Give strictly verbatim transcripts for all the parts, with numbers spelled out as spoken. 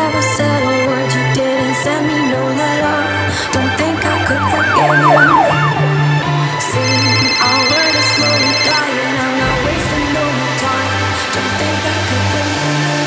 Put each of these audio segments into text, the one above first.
never said a word, you didn't send me no letter. Don't think I could forgive you. See, our word is slowly dying, I'm not wasting no more time. Don't think I could believe you.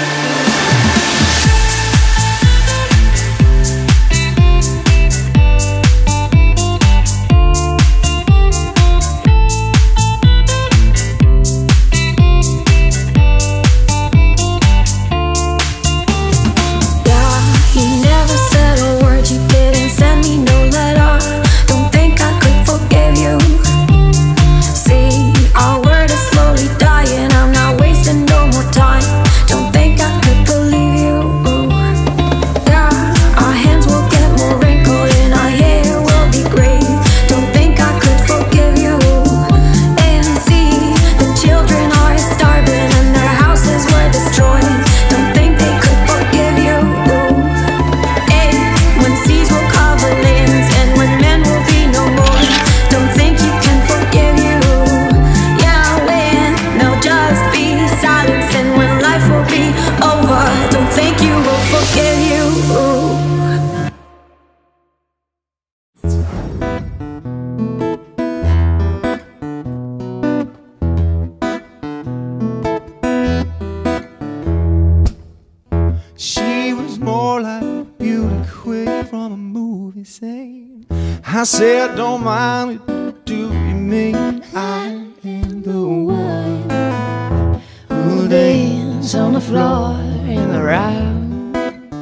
I said, don't mind what do you mean? I am the one who'll dance on the floor in the round.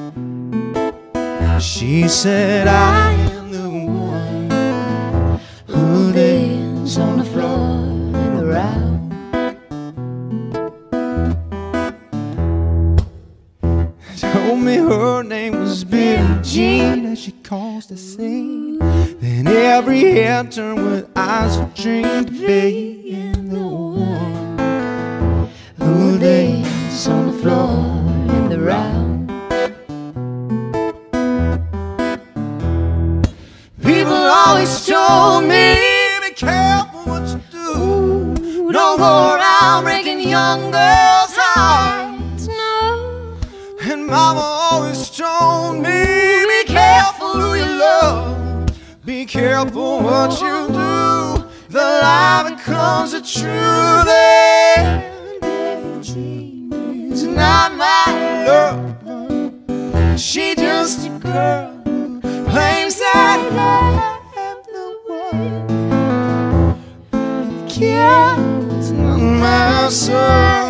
She said, I am the one who'll dance on the floor in the round. Told me her name was Billie Jean as she caused a scene. Then every head turned with eyes of dream to be in the one who'll dance on the floor in the round. People always told me, be careful what you do. Don't go around breaking young girls' hearts, no. And Mama always told me, be careful who you love. Be careful what you do, the lie becomes the truth. And it's not my love, she just a girl who claims that I am the one. The kid's not my son.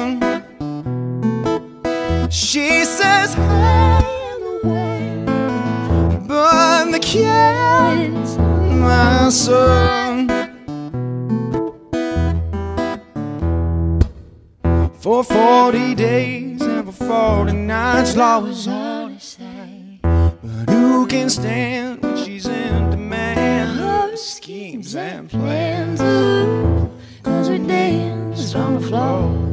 She says I am the one, but the kid's my son. For forty days and for forty nights, law is all they say. But who can stand when she's in demand? Her schemes and plans, ooh, 'cause we dance on the floor